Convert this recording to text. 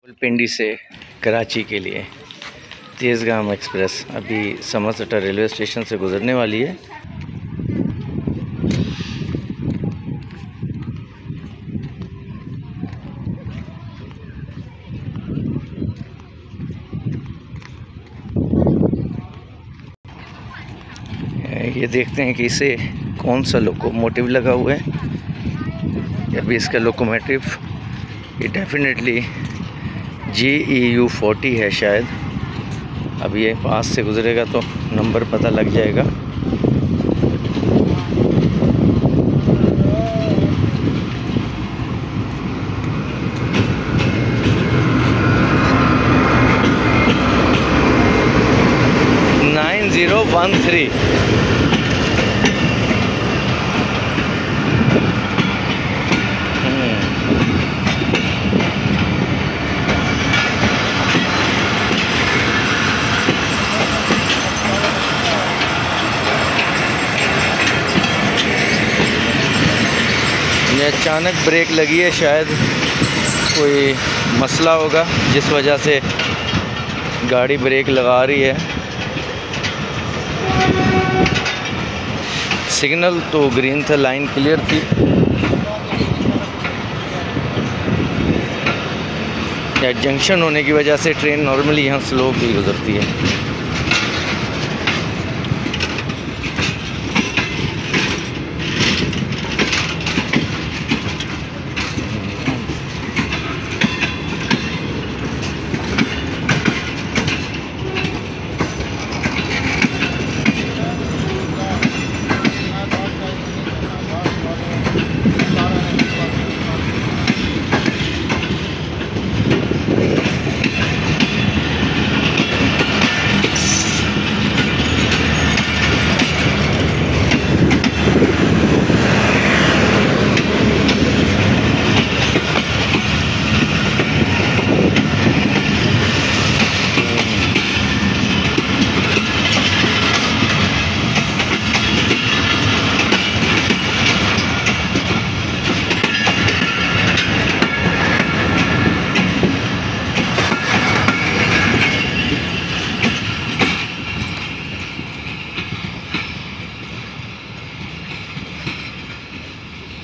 पिंडी से कराची के लिए तेज़गाम एक्सप्रेस अभी समरसटा रेलवे स्टेशन से गुज़रने वाली है। ये देखते हैं कि इसे कौन सा लोकोमोटिव लगा हुआ है। अभी इसका लोकोमोटिव ये डेफिनेटली JEU 40 है शायद। अब ये पास से गुज़रेगा तो नंबर पता लग जाएगा। ये अचानक ब्रेक लगी है, शायद कोई मसला होगा जिस वजह से गाड़ी ब्रेक लगा रही है। सिग्नल तो ग्रीन था, लाइन क्लियर थी। या जंक्शन होने की वजह से ट्रेन नॉर्मली यहाँ स्लो भी गुजरती है।